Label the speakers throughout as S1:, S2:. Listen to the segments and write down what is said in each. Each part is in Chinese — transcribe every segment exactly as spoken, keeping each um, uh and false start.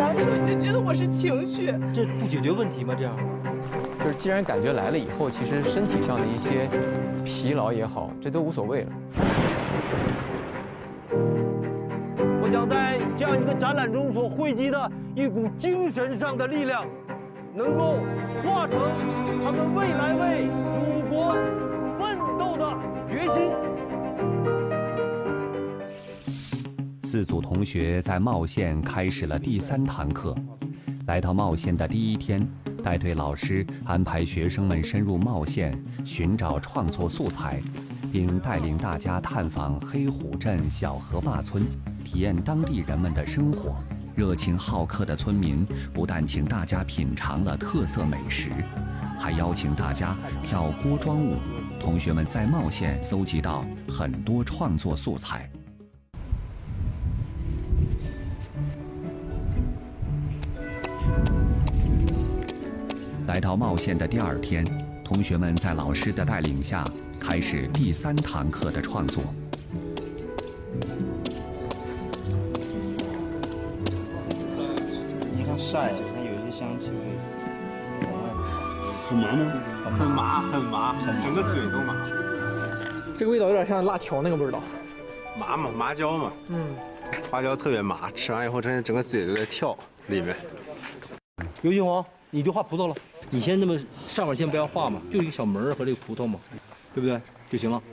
S1: 难受，你就觉得我是情绪。
S2: 这不解决问题吗？这样，
S3: 就是既然感觉来了以后，其实身体上的一些疲劳也好，这都无所谓了。
S2: 我想在这样一个展览中所汇集的一股精神上的力量，能够化成他们未来为祖国奋斗的决心。
S4: 四组同学在茂县开始了第三堂课。来到茂县的第一天，带队老师安排学生们深入茂县寻找创作素材，并带领大家探访黑虎镇小河坝村，体验当地人们的生活。热情好客的村民不但请大家品尝了特色美食，还邀请大家跳锅庄舞。同学们在茂县搜集到很多创作素材。来到茂县的第二天，同学们在老师的带领下开始第三堂课的创作。
S5: 你看晒，它有一些香气可以。很麻吗？
S6: 很麻，很麻，整个嘴都麻。
S7: 这个味道有点像辣条那个味道。
S6: 麻嘛，麻椒嘛。嗯。花椒特别麻，吃完以后真是整个嘴都在跳里面。
S2: 刘金黄，你就画葡萄了。你先那么上面先不要画嘛，就一个小门和这个葡萄嘛，对不对？就行了。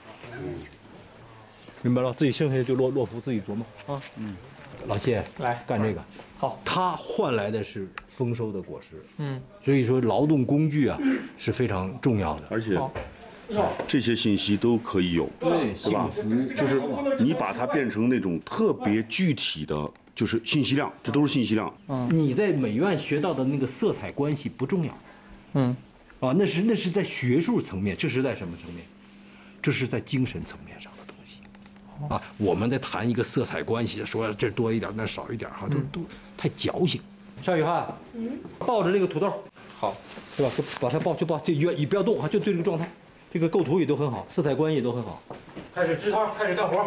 S2: 明白了，自己剩下的就落落福自己琢磨啊。嗯，老谢来干这个。好，它换来的是丰收的果实。嗯，所以说劳动工具啊是非常重要的，
S5: 而且这些信息都可以有，
S2: 对，
S5: 对吧？就是你把它变成那种特别具体的。就是信息量，这都是信息量。
S2: 嗯，你在美院学到的那个色彩关系不重要，
S7: 嗯，
S2: 啊，那是那是在学术层面，这是在什么层面？这是在精神层面上的东西。啊，我们在谈一个色彩关系，说这多一点，那少一点，哈，都都太矫情。夏雨涵，嗯，抱着这个土豆，好，对吧？就把它抱，就抱，就你你不要动啊，就就这个状态，这个构图也都很好，色彩关系也都很好。开始支摊，开始干活。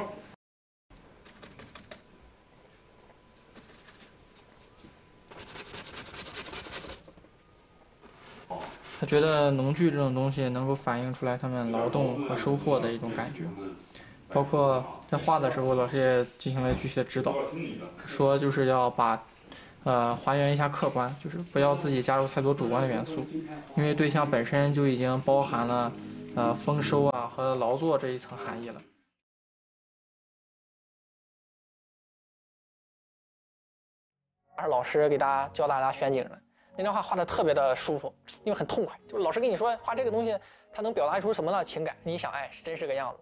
S7: 他觉得农具这种东西能够反映出来他们劳动和收获的一种感觉，包括在画的时候，老师也进行了具体的指导，说就是要把，呃，还原一下客观，就是不要自己加入太多主观的元素，因为对象本身就已经包含了，呃，丰收啊和劳作这一层含义了。而老师给大家教大家选景了。那张画画的特别的舒服，因为很痛快。就是老师跟你说画这个东西，它能表达出什么样的情感？你想，哎，真是个样子。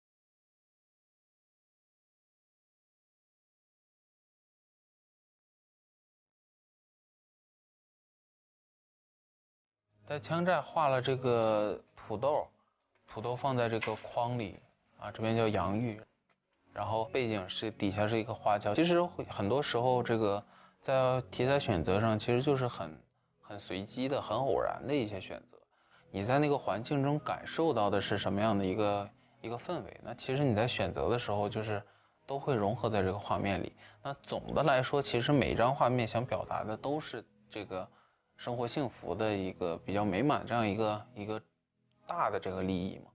S8: 在枪寨画了这个土豆，土豆放在这个筐里啊，这边叫洋芋，然后背景是底下是一个花椒。其实很多时候这个。在题材选择上，其实就是很很随机的、很偶然的一些选择。你在那个环境中感受到的是什么样的一个一个氛围？那其实你在选择的时候，就是都会融合在这个画面里。那总的来说，其实每一张画面想表达的都是这个生活幸福的一个比较美满这样一个一个大的这个利益嘛。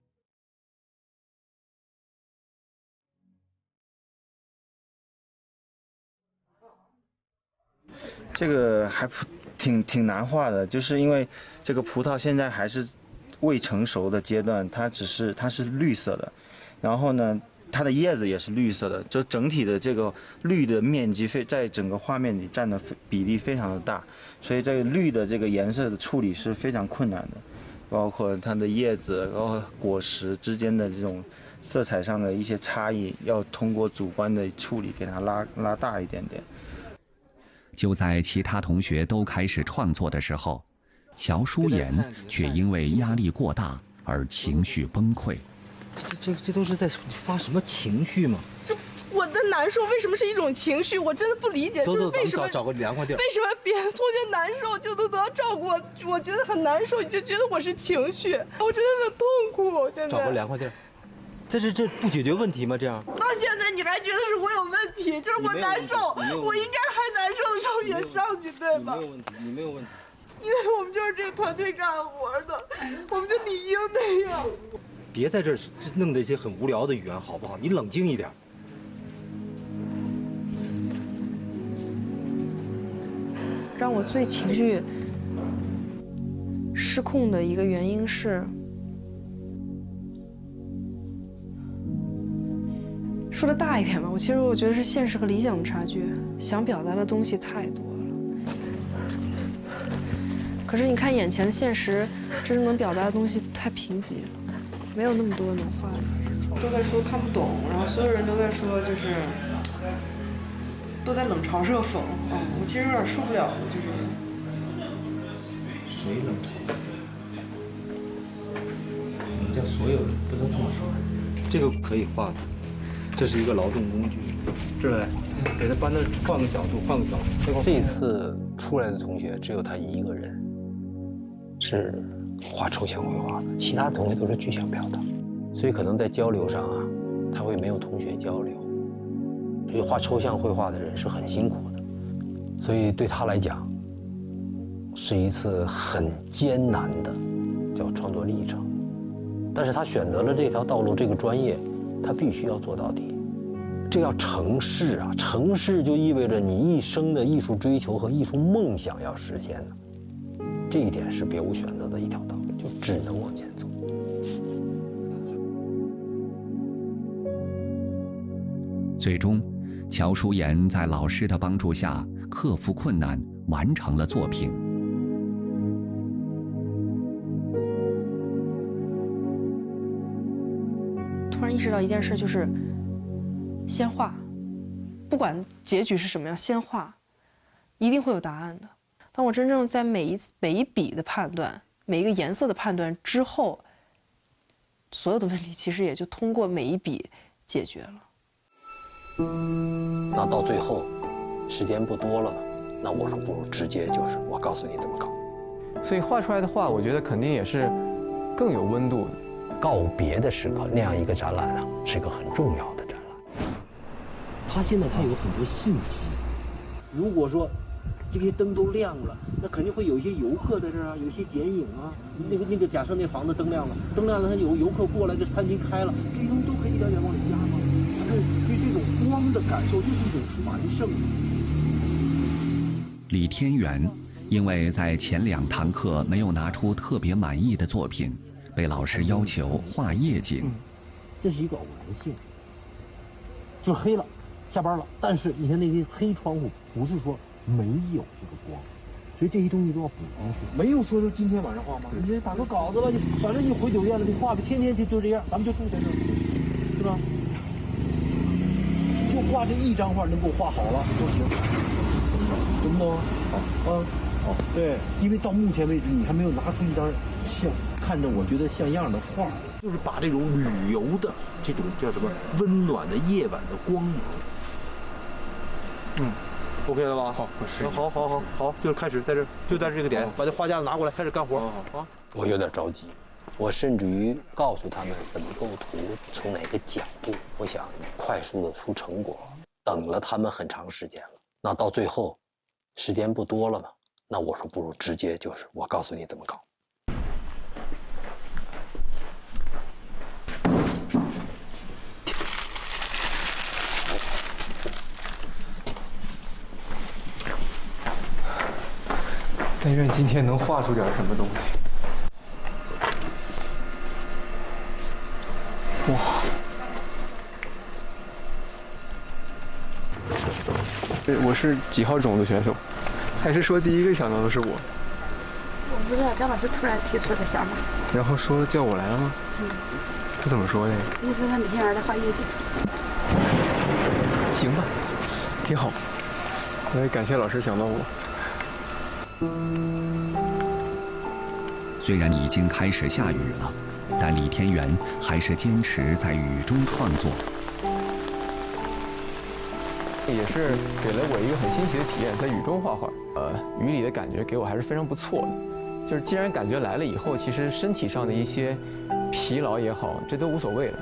S9: 这个还挺挺难画的，就是因为这个葡萄现在还是未成熟的阶段，它只是它是绿色的，然后呢，它的叶子也是绿色的，就整体的这个绿的面积非在整个画面里占的比例非常的大，所以这个绿的这个颜色的处理是非常困难的，包括它的叶子，然后果实之间的这种色彩上的一些差异，要通过主观的处理给它拉拉大一点点。
S4: 就在其他同学都开始创作的时候，乔舒妍却因为压力过大而情绪崩溃。
S2: 这这这都是在发什么情绪吗？
S1: 这我的难受为什么是一种情绪？我真的不理解，就是为什么
S2: 找个凉快地儿？
S1: 为什么别人同学难受就都得到照顾？我觉得很难受，你就觉得我是情绪，我真的很痛苦。现在
S2: 找个凉快地儿。
S10: 这是这不解决问题吗？这样
S1: 到现在你还觉得是我有问题，就是我难受，我应该还难受的时候也上去，对吧？
S10: 你没有问题，你没有问题。
S1: 因为我们就是这个团队干活的，我们就理应那样。
S10: 别在这儿弄这些很无聊的语言，好不好？你冷静一点。
S11: 让我最情绪失控的一个原因是，说的大一点吧，我其实我觉得是现实和理想的差距，想表达的东西太多了。可是你看眼前的现实，真正能表达的东西太贫瘠了，没有那么多能画的。
S12: 都在说看不懂，然后所有人都在说就是都在冷嘲热讽啊、嗯！我其实有点受不了了，就是
S10: 谁冷嘲？你叫所有人不能这么说。这个可以画的，这是一个劳动工具，知道吧？给他搬到换个角度，换个角度。
S13: 这次出来的同学只有他一个人是画抽象绘画的，其他同学都是具象表达，所以可能在交流上啊，他会没有同学交流。所以画抽象绘画的人是很辛苦的，所以对他来讲，是一次很艰难的叫创作历程。但是他选择了这条道路，这个专业，他必须要做到底。这要成事啊，成事就意味着你一生的艺术追求和艺术梦想要实现的。这一点是别无选择的一条道路，就只能往前走。
S4: 最终，乔淑妍在老师的帮助下克服困难，完成了作品。
S11: 突然意识到一件事，就是先画，不管结局是什么样，先画，一定会有答案的。当我真正在每一每一笔的判断，每一个颜色的判断之后，所有的问题其实也就通过每一笔解决了。
S13: 那到最后，时间不多了嘛，那我说不如直接就是我告诉你怎么搞。
S3: 所以画出来的画，我觉得肯定也是更有温度的。
S13: 告别的时刻，那样一个展览啊，是一个很重要的展览。
S10: 它现在它有很多信息，如果说这些灯都亮了，那肯定会有一些游客在这儿啊，有一些剪影啊。那个那个，假设那房子灯亮了，灯亮了，它有游客过来，这餐厅开了，这些东西都可以一点点往里加吗？所以这种光的感受就是一种繁盛。
S4: 李天元因为在前两堂课没有拿出特别满意的作品，被老师要求画夜景。
S10: 这是一个偶然性，就黑了，下班了。但是你看那些黑窗户，不是说没有这个光，所以这些东西都要补上去。没有说就今天晚上画吗？你就打个稿子吧，你反正你回酒店了，你画吧，天天就就这样，咱们就住在这儿，是吧？就画这一张画能给我画好了都行，懂不懂？好，啊，好，对，因为到目前为止你还没有拿出一张像看着我觉得像样的画，就是把这种旅游的这种叫什么温暖的夜晚的光芒，嗯。OK 了吧？好，我是。好，好，好，好，就是开始在这，就在这个点，把这画架子拿过来，开始干活。好啊。
S13: 我有点着急，我甚至于告诉他们怎么构图，从哪个角度，我想快速的出成果。等了他们很长时间了，那到最后，时间不多了嘛，那我说不如直接就是我告诉你怎么搞。
S3: 但愿今天能画出点什么东西。哇！我是几号种子选手？还是说第一个想到的是我？
S14: 我不知道，张老师突然提出的想法。
S3: 然后说叫我来了吗？嗯。他怎么说的呀？
S14: 你说他每天晚上画夜景。
S3: 行吧，挺好。我也感谢老师想到我。
S4: 虽然已经开始下雨了，但李天元还是坚持在雨中创作。
S3: 也是给了我一个很新奇的体验，在雨中画画。呃，雨里的感觉给我还是非常不错的。就是既然感觉来了以后，其实身体上的一些疲劳也好，这都无所谓了。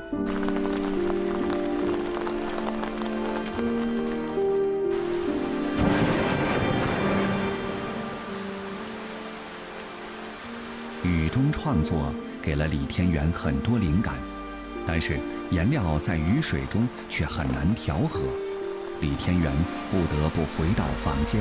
S4: 雨中创作给了李天元很多灵感，但是颜料在雨水中却很难调和，李天元不得不回到房间。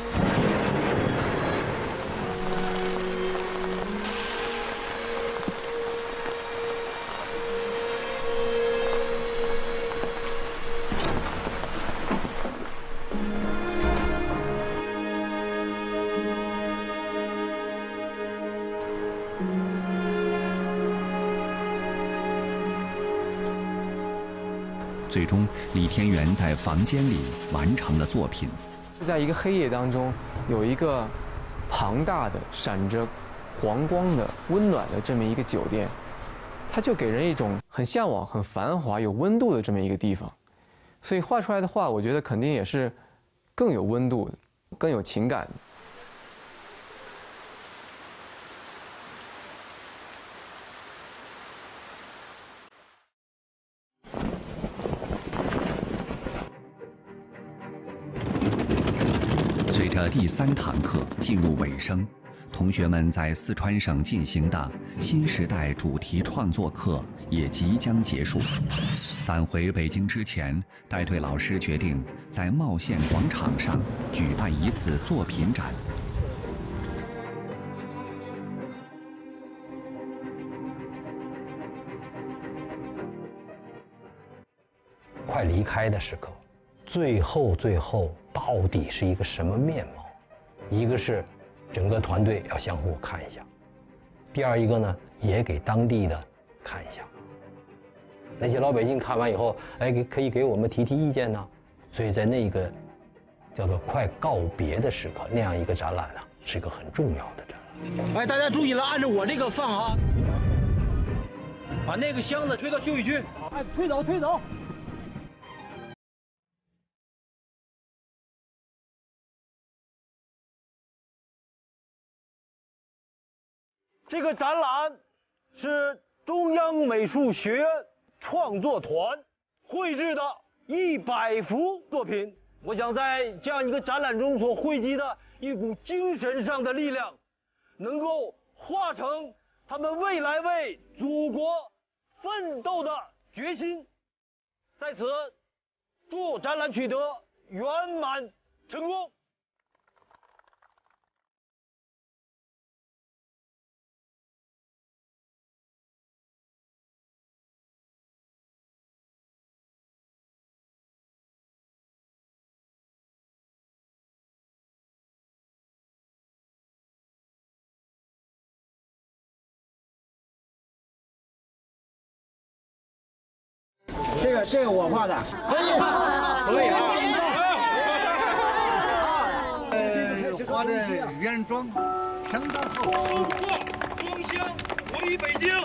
S4: 最终，李天元在房间里完成了作品。
S3: 在一个黑夜当中，有一个庞大的、闪着黄光的、温暖的这么一个酒店，它就给人一种很向往、很繁华、有温度的这么一个地方。所以画出来的画，我觉得肯定也是更有温度的、更有情感的。
S4: 随着第三堂课进入尾声，同学们在四川省进行的新时代主题创作课也即将结束。返回北京之前，带队老师决定在茂县广场上举办一次作品展。
S13: 快离开的时刻，最后最后到底是一个什么面貌？一个是整个团队要相互看一下，第二一个呢，也给当地的看一下。那些老百姓看完以后，哎，给可以给我们提提意见呢。所以在那个叫做快告别的时刻，那样一个展览呢，是一个很重要的展览。
S10: 哎，大家注意了，按照我这个放啊，把那个箱子推到休息区，哎，推走，推走。这个展览是中央美术学院创作团绘制的一百幅作品。我想在这样一个展览中所汇集的一股精神上的力量，能够化成他们未来为祖国奋斗的决心。在此，祝展览取得圆满成功。
S9: 这个这个我画的，可以，可以啊。
S15: 呃，画的原装相当好。中国中乡回北京。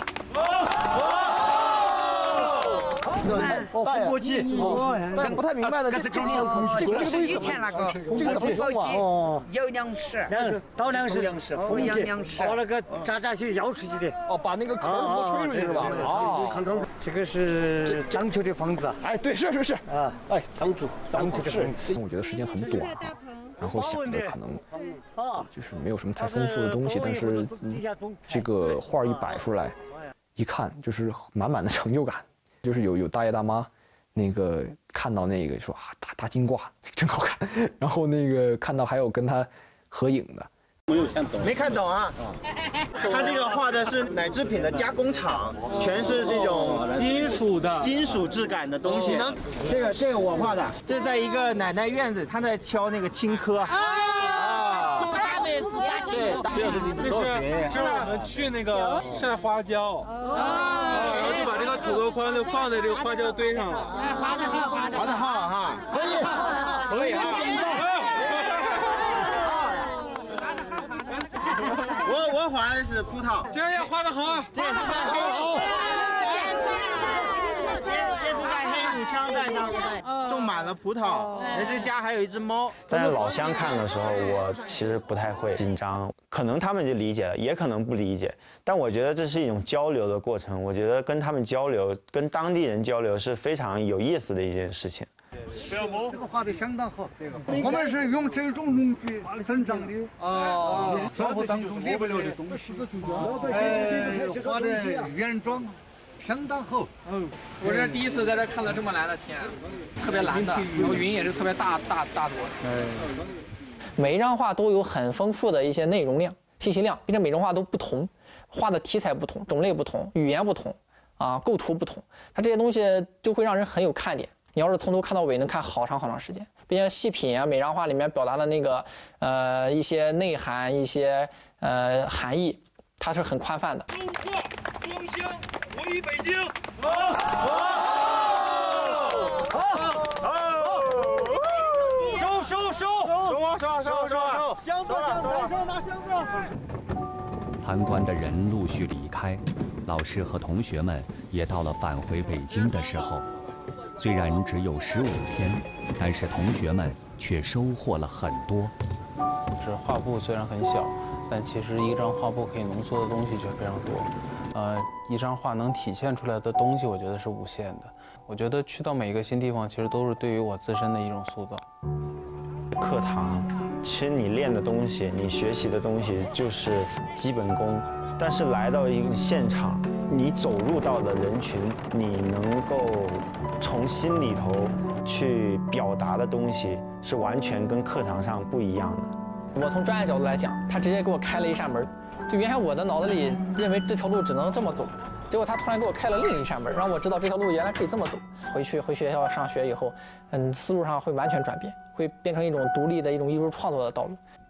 S10: 哦，复国旗，哦，不太明白的，这这这个是以前那个，这个复国旗，哦，有粮食，倒粮食，粮食，复国旗，把那个炸炸去摇出去的，哦，把那个壳给吹出去是吧？哦，这个是章丘的房子，哎，对，是是是，啊，哎，张祖，张丘的房子，
S3: 我觉得时间很短啊，然后想的可能就是没有什么太丰富的东西，但是这个画一摆出来，一看就是满满的成就感。就是有有大爷大妈，那个看到那个说啊大大金瓜真好看，然后那个看到还有跟他合影的，
S9: 没有看懂，没看懂啊！他这个画的是奶制品的加工厂，全是那种金属的、金属质感的东西。这个这个我画的，这是在一个奶奶院子，她在敲那个青稞。
S10: 对，这是你的作品。这是我们去那个晒花椒，啊，然后就把这个土豆筐就放在这个花椒堆上了。
S9: 画的好，画的好哈，可以，可以啊。我我画的是葡萄，
S10: 这也画的好，
S9: 这也是在黑，这也是在黑五步枪在那儿种满了葡萄，人家家还有一只猫。
S3: 但是老乡看的时候，我其实不太会紧张，可能他们就理解了，也可能不理解。但我觉得这是一种交流的过程，我觉得跟他们交流，跟当地人交流是非常有意思的一件事情。
S15: 不要摸，这个画的相当好。这个我们是用这种农具生长的哦，生活当中离不了的东西。哎，画的原装。相当厚，
S7: 嗯，我这第一次在这看到这么蓝的天，特别蓝的，然后云也是特别大大大多。
S16: 嗯，每一张画都有很丰富的一些内容量、信息量，并且每张画都不同，画的题材不同，种类不同，语言不同，啊，构图不同，它这些东西就会让人很有看点。你要是从头看到尾，能看好长好长时间，并且细品啊，每张画里面表达的那个呃一些内涵、一些呃含义，它是很宽泛的。
S15: 中华光乡。回北京！
S9: 好，好，好，收收收收啊收啊收啊收啊！
S15: 箱子，男生拿箱子。
S4: 参观的人陆续离开，老师和同学们也到了返回北京的时候。虽然只有十五天，但是同学们却收获了很多。
S8: 是画布虽然很小，但其实一张画布可以浓缩的东西却非常多。呃，一张画能体现出来的东西，我觉得是无限的。我觉得去到每一个新地方，其实都是对于我自身的一种塑造。
S3: 课堂，其实你练的东西，你学习的东西就是基本功，但是来到一个现场，你走入到的人群，你能够从心里头去表达的东西，是完全跟课堂上不一样的。
S16: 我从专业角度来讲，他直接给我开了一扇门。就原来我的脑子里认为这条路只能这么走，结果他突然给我开了另一扇门，让我知道这条路原来可以这么走。回去回学校上学以后，嗯，思路上会完全转变，会变成一种独立的一种艺术创作的道路。